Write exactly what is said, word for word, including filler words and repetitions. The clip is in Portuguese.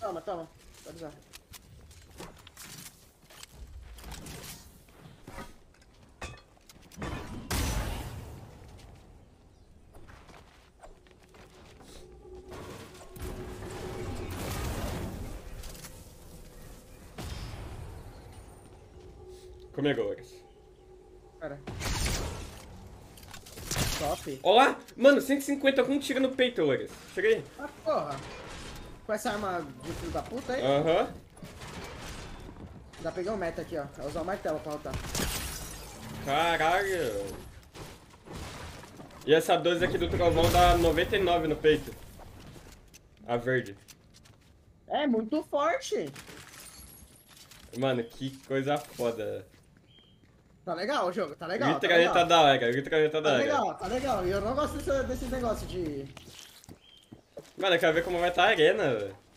Toma, toma. Pode usar. Come agora. Cara. Top. Olá! Mano, cento e cinquenta com um tiro no peito, Loris. Chega aí. Ah, porra. Com essa arma de filho da puta aí? Aham. Uhum. Já peguei um meta aqui, ó. É usar o martelo pra lutar. Caralho. E essa doze aqui do trovão dá noventa e nove no peito. A verde. É muito forte. Mano, que coisa foda. Tá legal o jogo, tá legal. Grita tá caneta legal. da hora, grita caneta da Tá hora. legal, tá legal. E eu não gosto desse, desses negócios de... Mano, eu quero ver como vai estar a arena, velho.